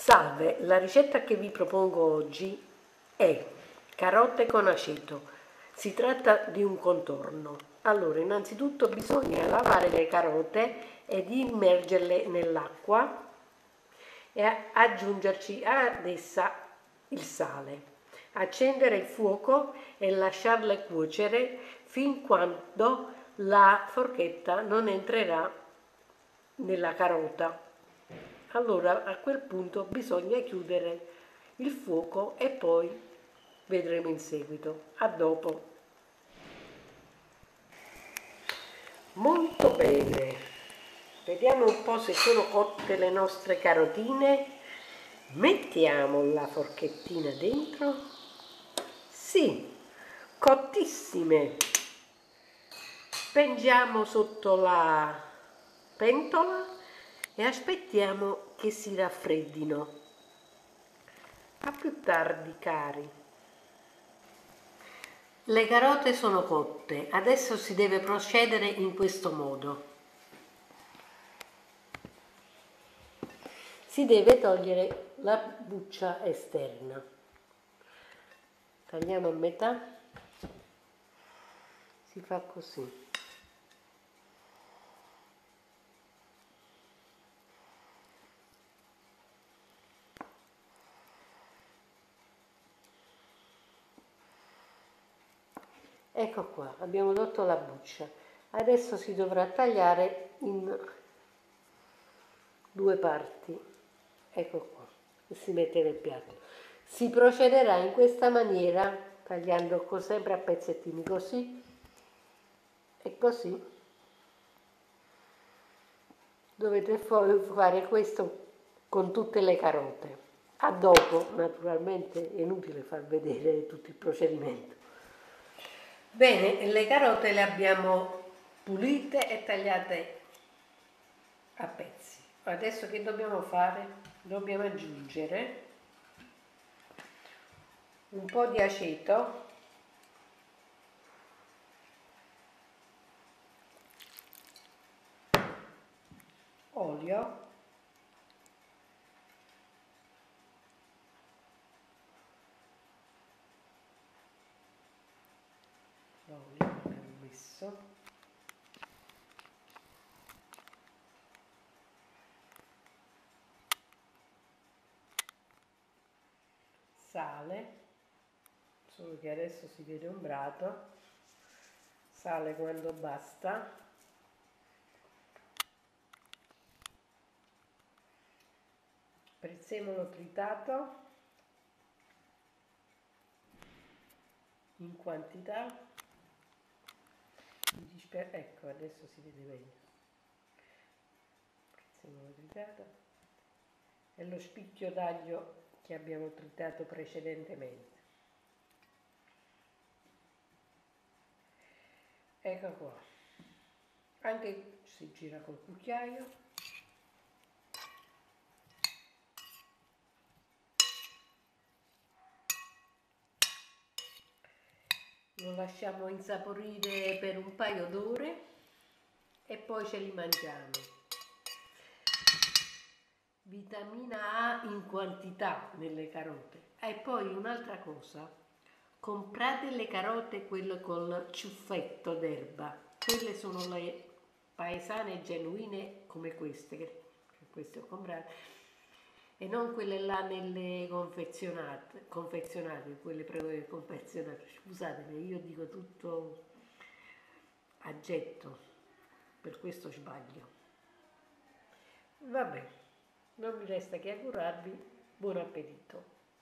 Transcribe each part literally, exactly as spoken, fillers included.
Salve, la ricetta che vi propongo oggi è carote con aceto. Si tratta di un contorno. Allora, innanzitutto bisogna lavare le carote ed immergerle nell'acqua e aggiungerci ad essa il sale. Accendere il fuoco e lasciarle cuocere fin quando la forchetta non entrerà nella carota. Allora a quel punto bisogna chiudere il fuoco e poi vedremo in seguito. A dopo. Molto bene, vediamo un po' se sono cotte le nostre carotine. Mettiamo la forchettina dentro. Sì, cottissime. Spengiamo sotto la pentola e aspettiamo che si raffreddino. A più tardi, cari. Le carote sono cotte, adesso si deve procedere in questo modo. Si deve togliere la buccia esterna. Tagliamo a metà, si fa così. Ecco qua, abbiamo tolto la buccia. Adesso si dovrà tagliare in due parti. Ecco qua, e si mette nel piatto. Si procederà in questa maniera, tagliando sempre a pezzettini, così e così. Dovete fare questo con tutte le carote. A dopo, naturalmente è inutile far vedere tutto il procedimento. Bene, le carote le abbiamo pulite e tagliate a pezzi. Adesso che dobbiamo fare? Dobbiamo aggiungere un po' di aceto, olio, l'olio abbiamo messo, sale, solo che adesso si vede ombrato, sale quando basta, prezzemolo tritato in quantità. Ecco, adesso si vede meglio. Prezzemolo tritato e lo spicchio d'aglio che abbiamo tritato precedentemente. Ecco qua. Anche si gira col cucchiaio. Lo lasciamo insaporire per un paio d'ore e poi ce li mangiamo. Vitamina A in quantità nelle carote. E poi un'altra cosa, comprate le carote quelle col ciuffetto d'erba. Quelle sono le paesane genuine come queste, che queste ho comprate. E non quelle là nelle confezionate, confezionate, quelle confezionate, scusatemi, io dico tutto a getto, per questo sbaglio. Vabbè, non mi resta che augurarvi buon appetito.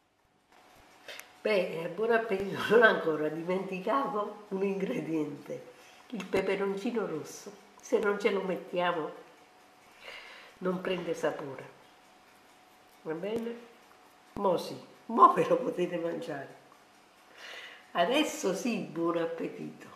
Beh, buon appetito, non ancora, dimenticavo un ingrediente, il peperoncino rosso. Se non ce lo mettiamo non prende sapore. Va bene? Mo sì, mo ve lo potete mangiare. Adesso sì, buon appetito.